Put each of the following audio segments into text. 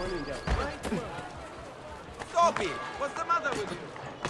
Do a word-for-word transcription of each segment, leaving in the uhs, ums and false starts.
Stop it! What's the matter with you?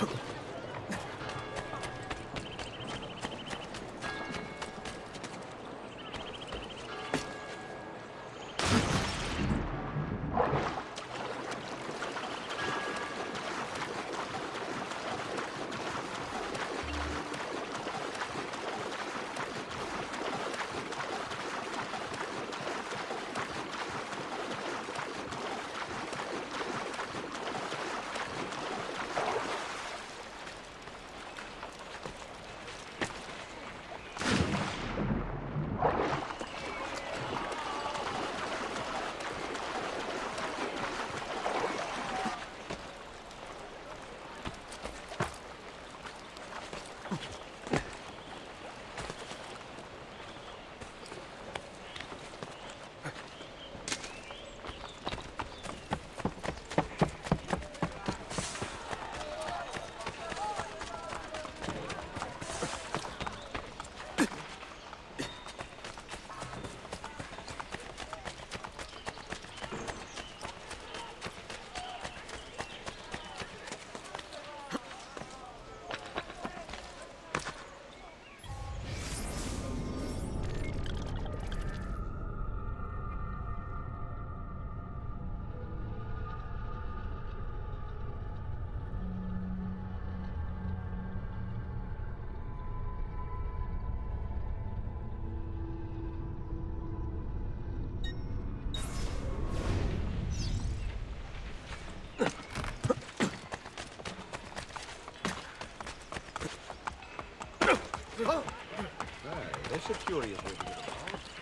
Oh. Hey, that's a curious way to get about.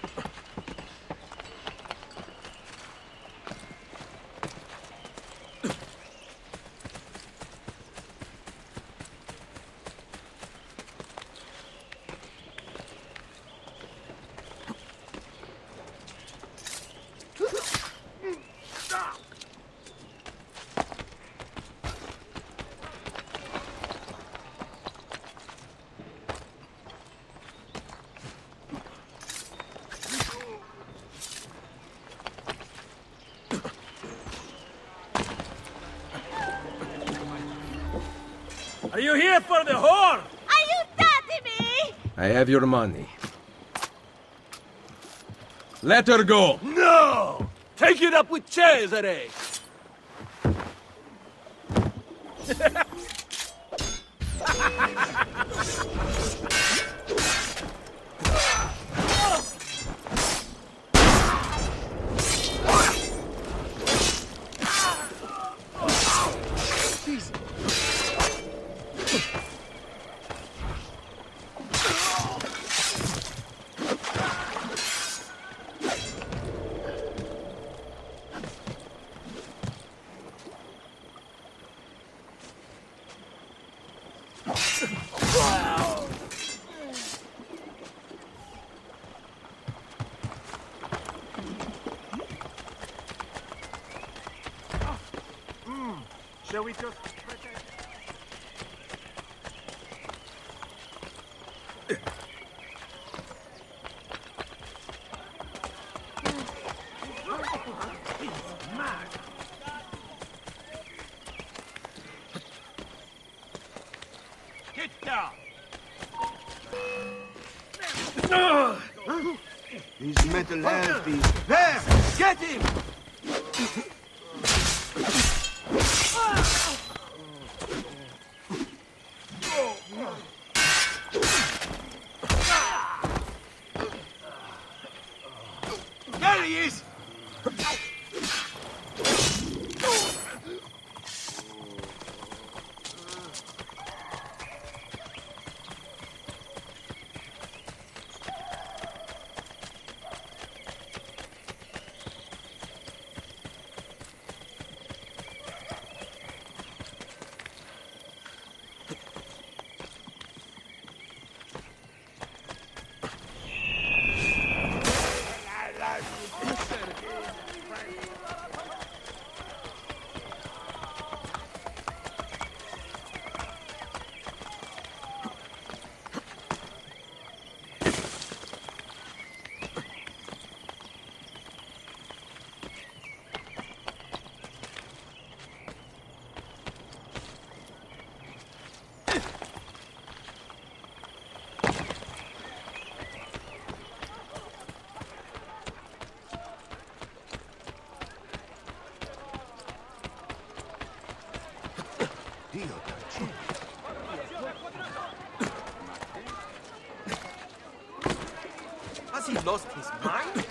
Are you here for the whore? Are you dirty me? I have your money. Let her go! No! Take it up with Cesare! Shall we just pretend? Get down! These metal harpies. There! Get him! There he is! Has he lost his mind?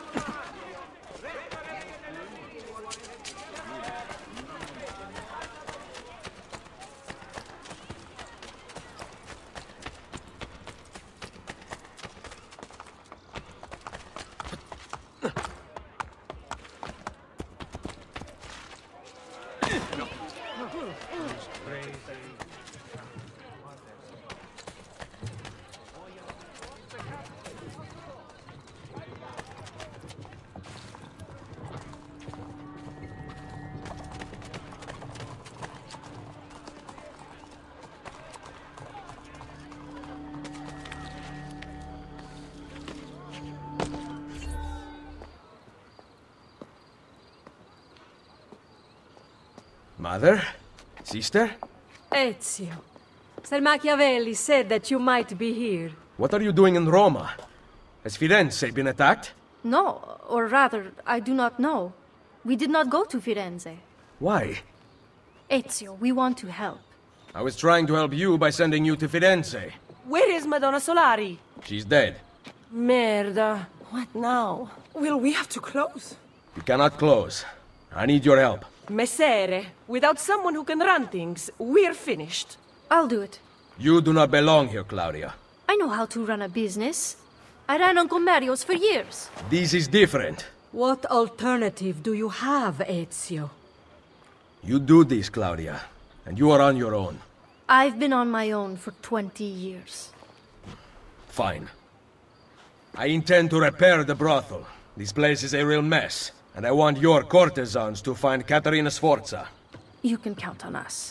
Mother? Sister? Ezio. Sir Machiavelli said that you might be here. What are you doing in Roma? Has Firenze been attacked? No, or rather, I do not know. We did not go to Firenze. Why? Ezio, we want to help. I was trying to help you by sending you to Firenze. Where is Madonna Solari? She's dead. Merda. What now? Will we have to close? You cannot close. I need your help. Messere, without someone who can run things, we're finished. I'll do it. You do not belong here, Claudia. I know how to run a business. I ran Uncle Mario's for years. This is different. What alternative do you have, Ezio? You do this, Claudia, and you are on your own. I've been on my own for twenty years. Fine. I intend to repair the brothel. This place is a real mess, and I want your courtesans to find Caterina Sforza. You can count on us.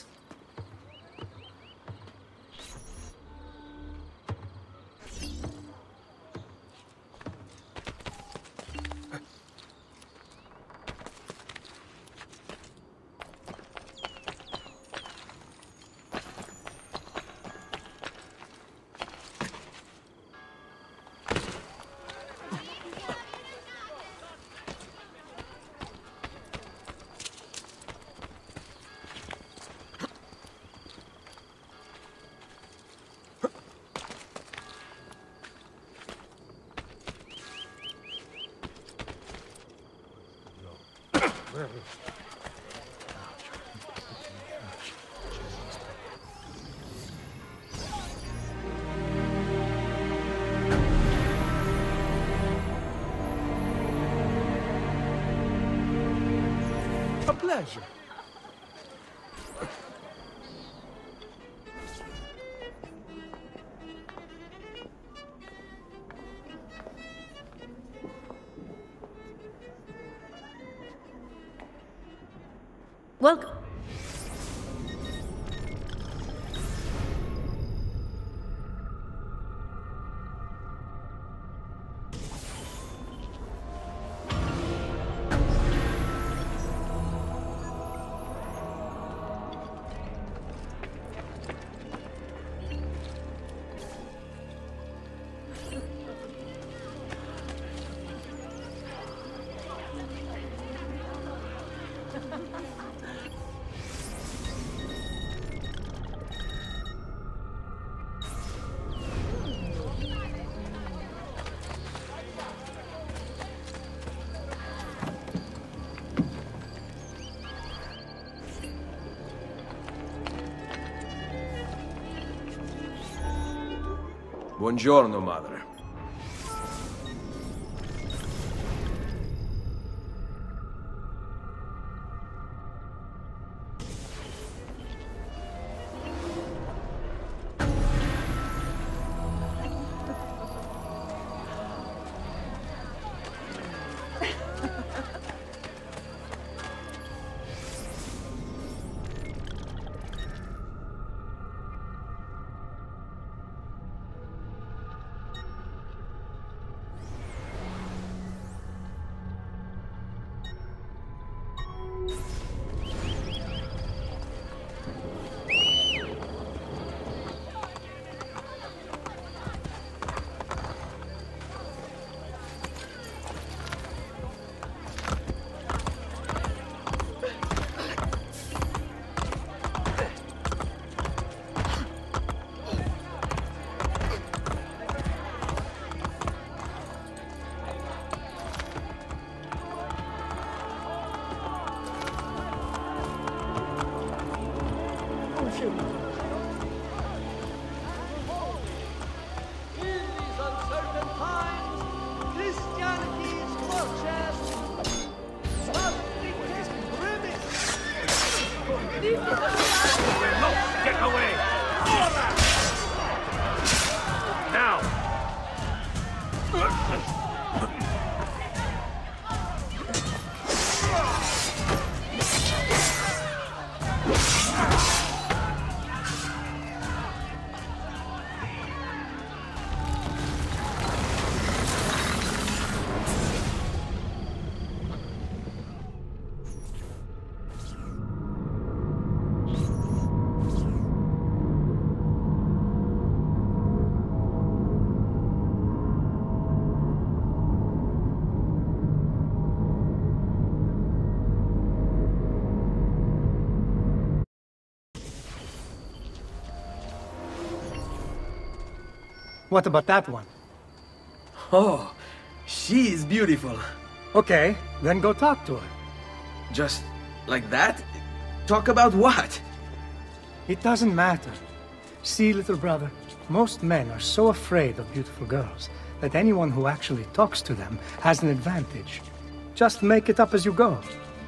A pleasure. Welcome. Buongiorno, madre. What about that one? Oh, she is beautiful. Okay, then go talk to her. Just like that? Talk about what? It doesn't matter. See, little brother, most men are so afraid of beautiful girls that anyone who actually talks to them has an advantage. Just make it up as you go.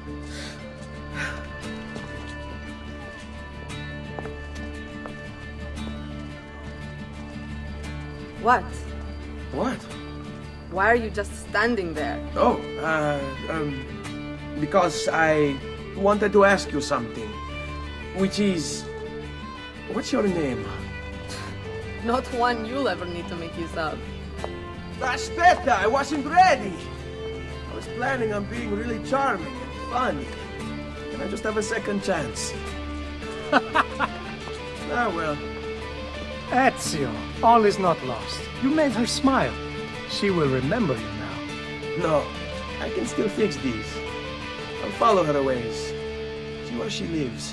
What? What? Why are you just standing there? Oh, uh, um, because I wanted to ask you something. Which is... What's your name? Not one you'll ever need to make use of. Aspetta, I wasn't ready! I was planning on being really charming and funny. Can I just have a second chance? Ah, well. Ezio, all is not lost. You made her smile. She will remember you now. No, I can still fix these. I'll follow her ways. See where she lives.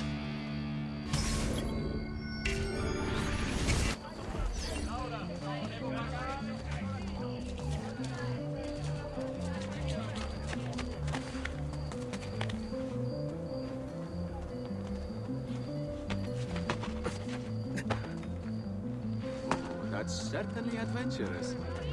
That's certainly adventurous.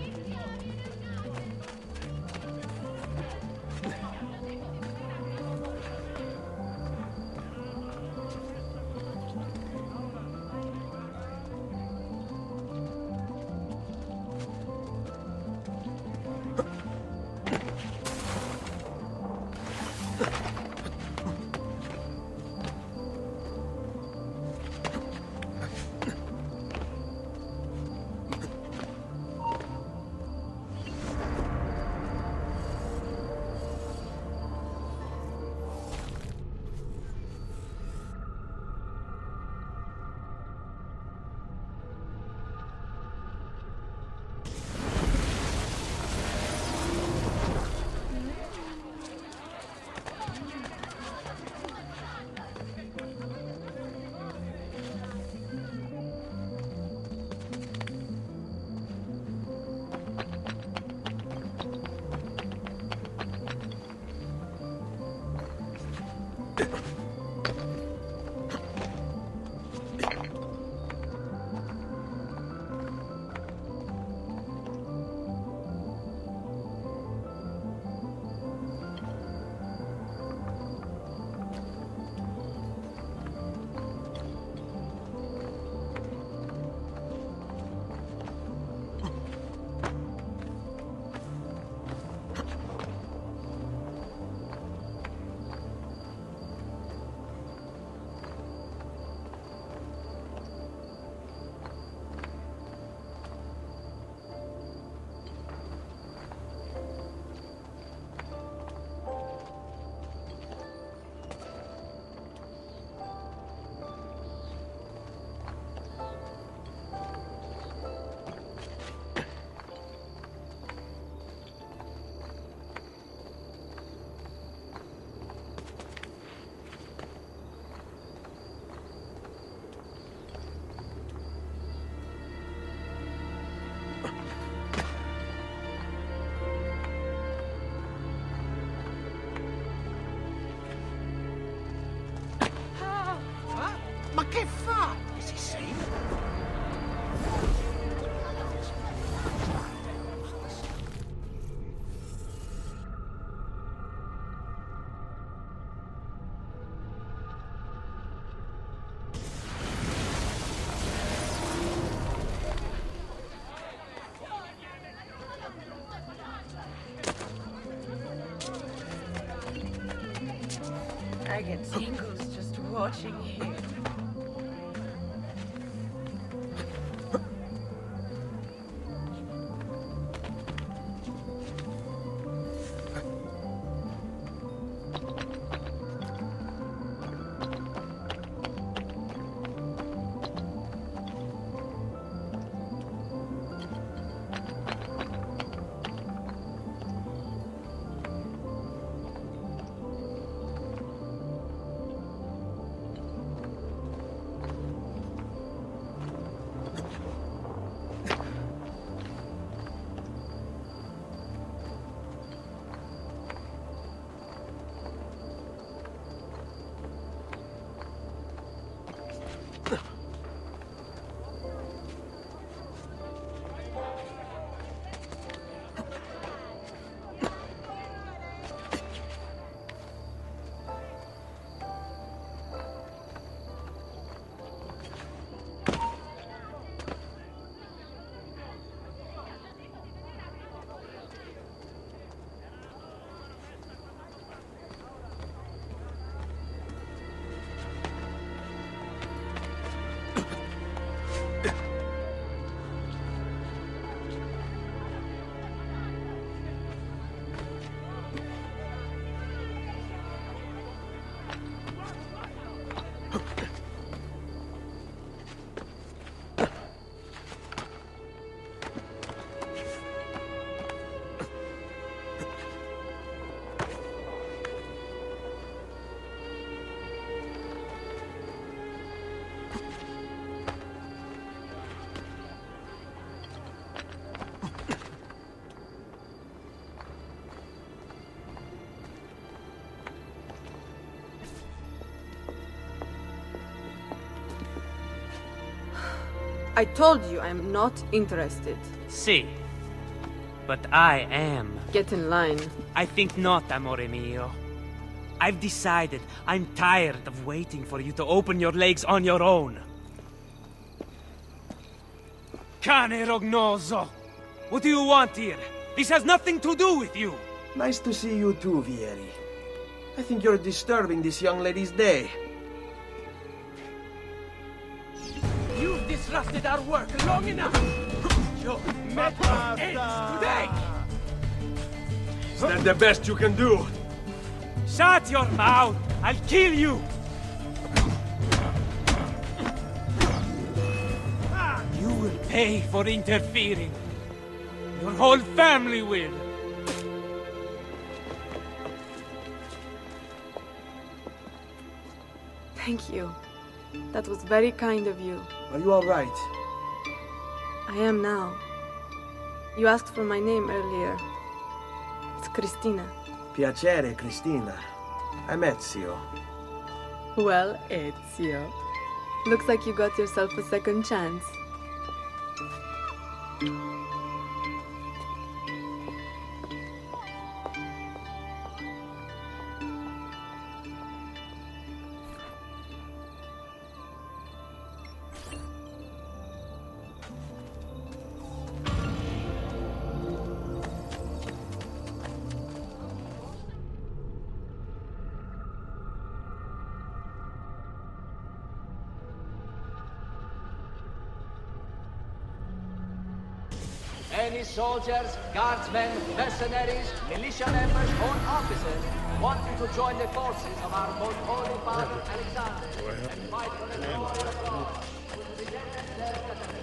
Ma che fa? Is he sane? I get tingles just watching him. I told you I'm not interested. See. But I am. Get in line. I think not, amore mio. I've decided I'm tired of waiting for you to open your legs on your own. Cane rognoso! What do you want here? This has nothing to do with you! Nice to see you too, Vieri. I think you're disturbing this young lady's day. You've disrupted our work long enough! Your method ends today! Is that the best you can do? Shut your mouth! I'll kill you! You will pay for interfering. Your whole family will. Thank you. That was very kind of you. Are you all right? I am now. You asked for my name earlier. It's Cristina. Piacere, Cristina. I'm Ezio. Well, Ezio. Looks like you got yourself a second chance. Any soldiers, guardsmen, mercenaries, militia members, or officers wanting to join the forces of our most holy father Alexander and fight for the glory of God will present their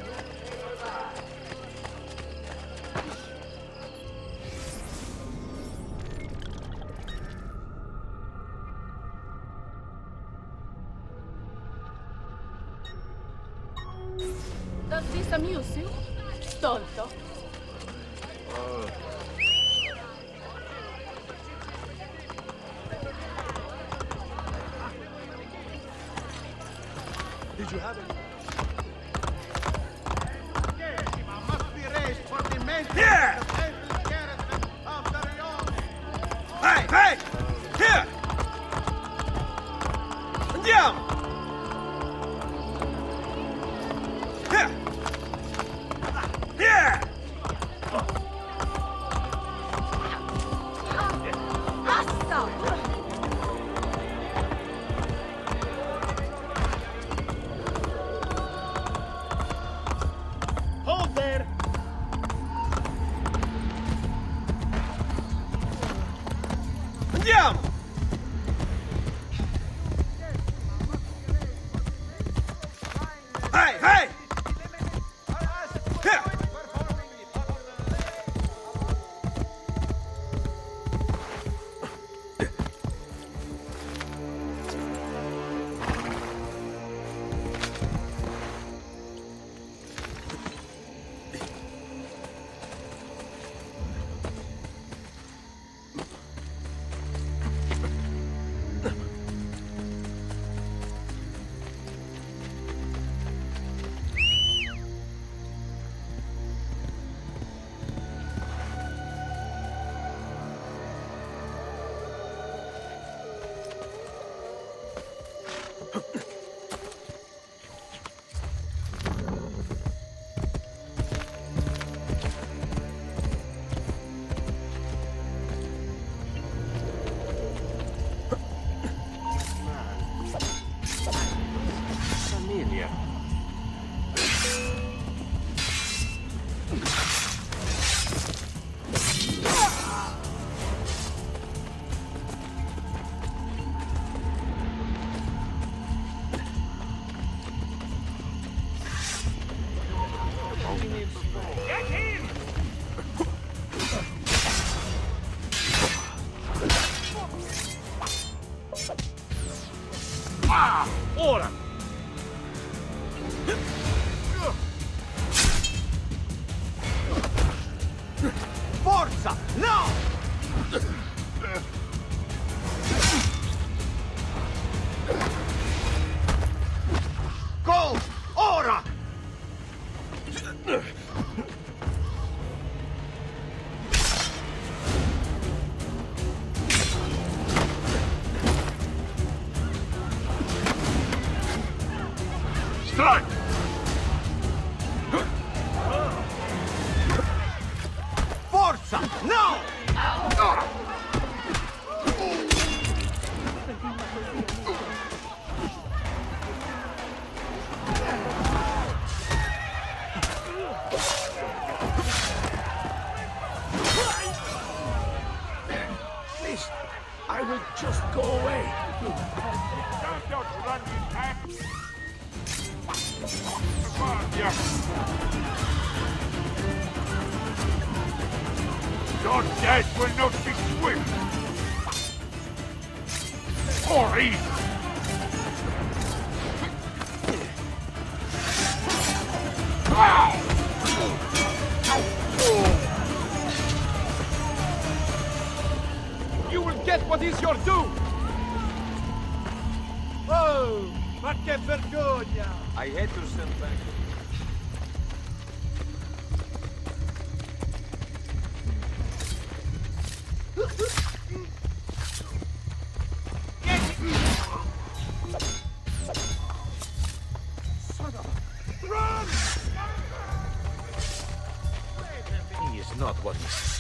Does this amuse you? Stolto. Did you have any? Must be raised for the maintenance Yeah! of every garrison of the realm. Hey, hey! Here! Andiamo! Here! Here! Hold there! Andiamo! Hey, hey! Here! Familia. Get him! Ah! Ora! Forza! No! Go! Ora! No! Please, I will just go away. Don't run, you pack. Come on, yeah. Your death will not be swift. Or easy. You will get what is your due! Oh, ma che vergogna! I had to send back. Run! He is not what he says.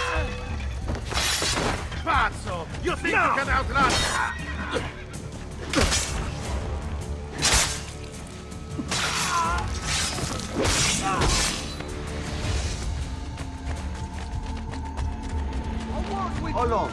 Pazzo! You think no. you can outrun? Hold on.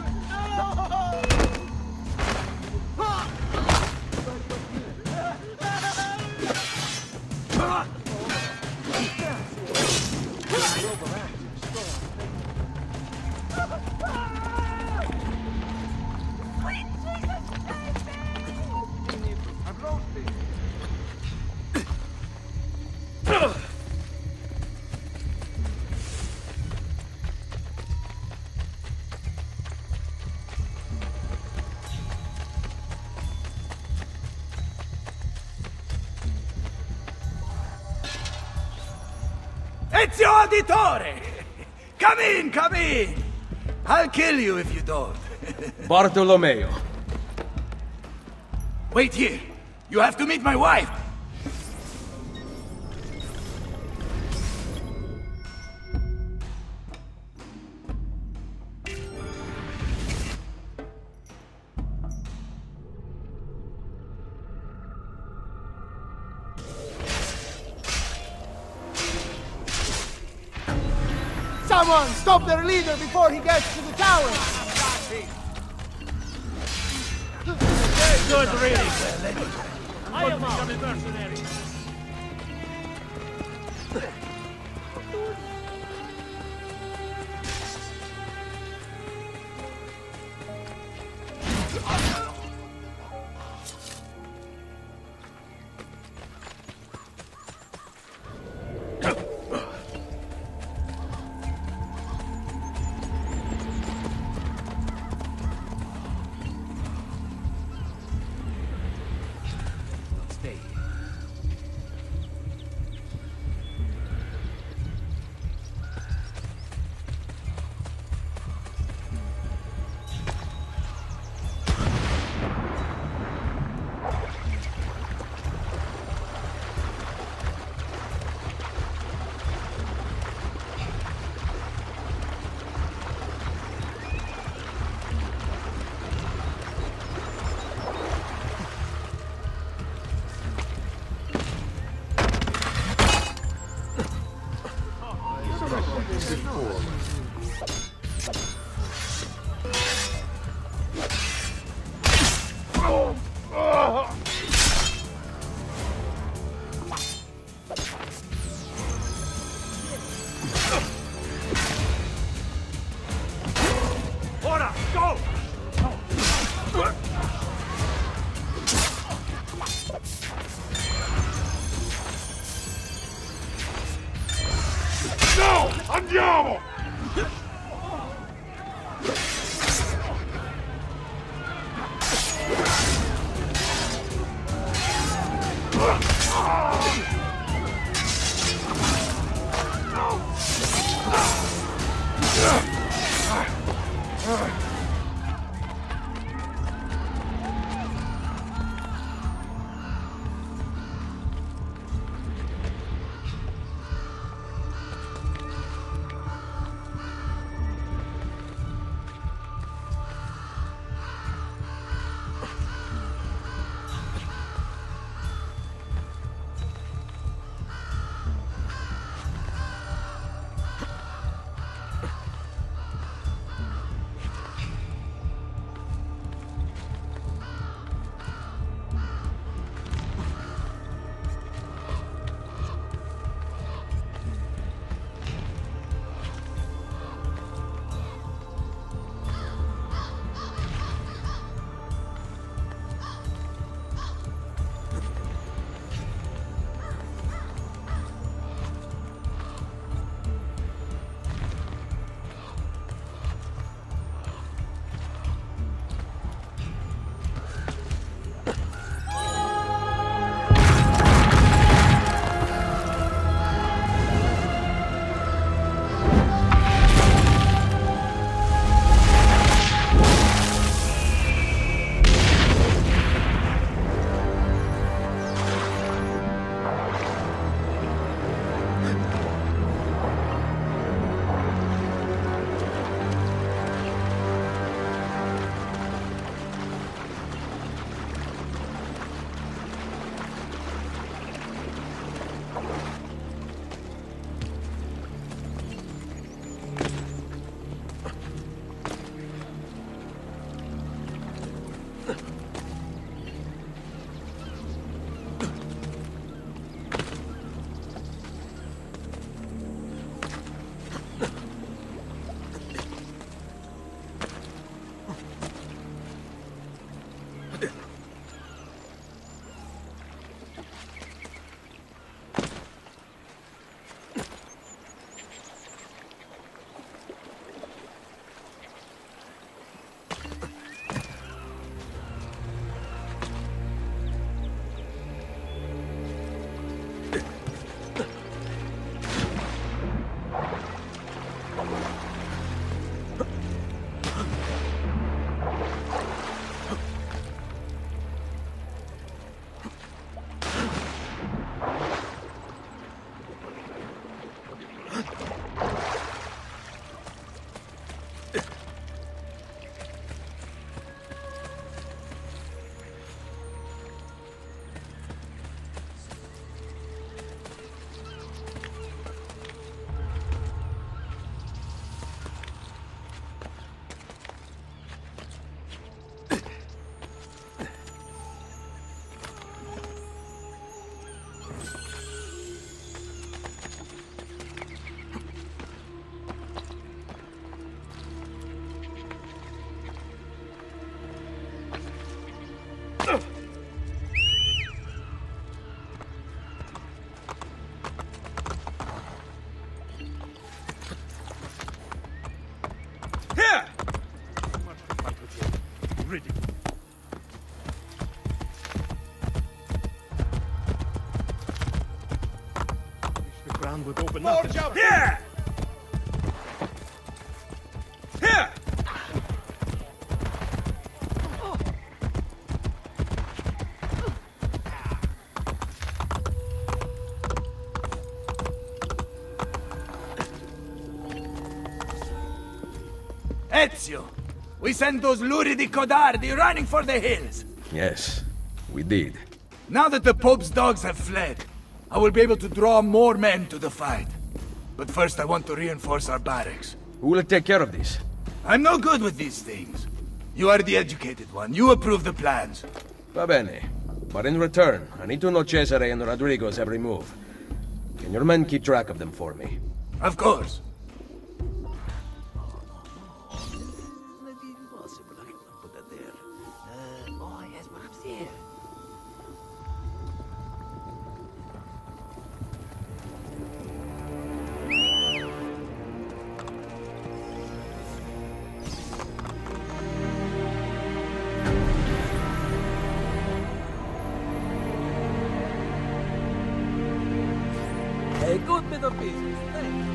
Ezio Auditore! Come in, come in! I'll kill you if you don't. Bartolomeo. Wait here. You have to meet my wife. Someone stop their leader before he gets to the tower! Good, really. I am out. Mercenary. Andiamo! with open nothing. Here! Here! Ezio, we sent those Luridi Codardi running for the hills. Yes, we did. Now that the Pope's dogs have fled, I will be able to draw more men to the fight. But first I want to reinforce our barracks. Who will take care of this? I'm no good with these things. You are the educated one. You approve the plans. Va bene. But in return, I need to know Cesare and Rodrigo's every move. Can your men keep track of them for me? Of course. A good bit of business, thanks.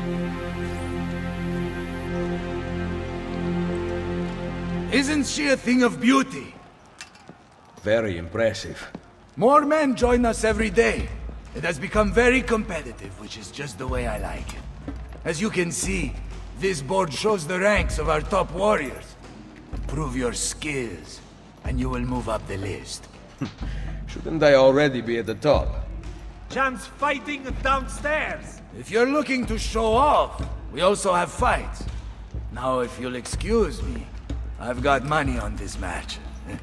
Isn't she a thing of beauty? Very impressive. More men join us every day. It has become very competitive, which is just the way I like it. As you can see, this board shows the ranks of our top warriors. Prove your skills, and you will move up the list. Shouldn't I already be at the top? Jan's fighting downstairs. If you're looking to show off, we also have fights. Now, if you'll excuse me, I've got money on this match.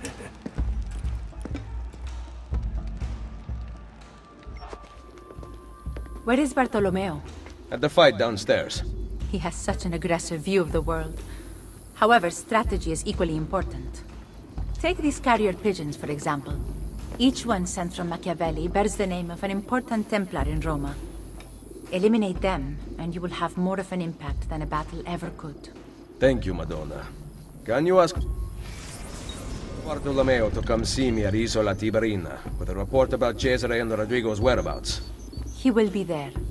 Where is Bartolomeo? At the fight downstairs. He has such an aggressive view of the world. However, strategy is equally important. Take these carrier pigeons, for example. Each one sent from Machiavelli bears the name of an important Templar in Roma. Eliminate them, and you will have more of an impact than a battle ever could. Thank you, Madonna. Can you ask Bartolomeo to come see me at Isola Tiberina with a report about Cesare and Rodrigo's whereabouts? He will be there.